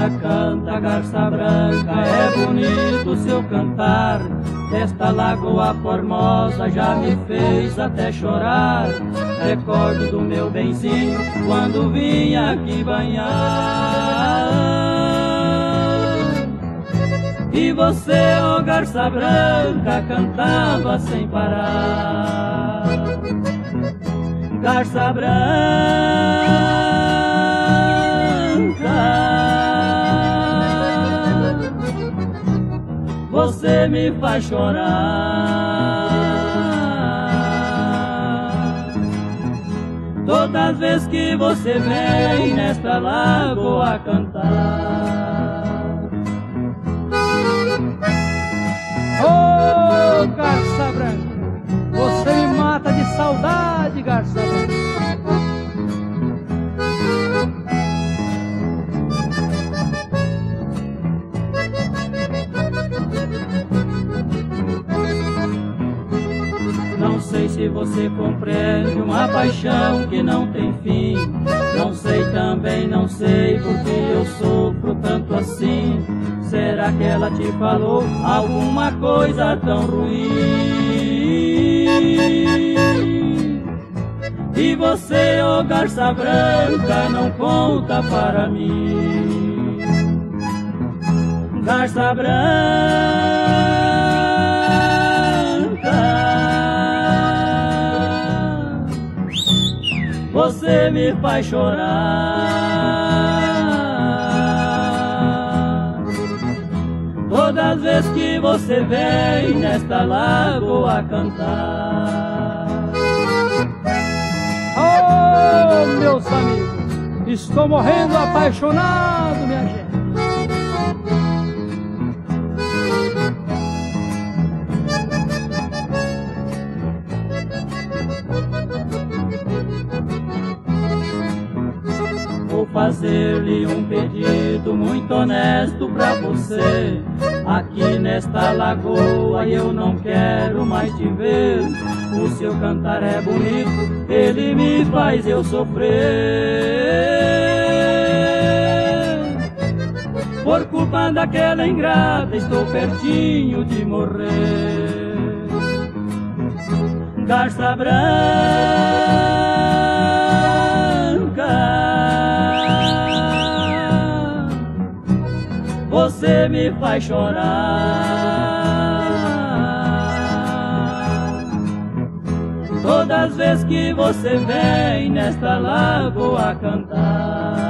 canta, garça branca, é bonito o seu cantar. Esta lagoa formosa já me fez até chorar. Recordo do meu benzinho quando vinha aqui banhar. E você, ó garça branca, cantava sem parar. Garça branca, você me faz chorar. Todas as vezes que você vem nesta lagoa cantar. Ô, garça branca, você me mata de saudade, garça branca. Não sei se você compreende uma paixão que não tem fim. Não sei também, não sei porque eu sofro tanto assim. Será que ela te falou alguma coisa tão ruim? E você, ó garça branca, não conta para mim. Garça branca, você me faz chorar. Todas as vezes que você vem nesta lagoa cantar. Oh, meus amigos, estou morrendo apaixonado, minha gente. Vou fazer-lhe um pedido muito honesto pra você. Aqui nesta lagoa eu não quero mais te ver. O seu cantar é bonito, ele me faz eu sofrer. Por culpa daquela ingrata estou pertinho de morrer. Garça branca, você me faz chorar. Todas as vezes que você vem nesta lagoa cantar.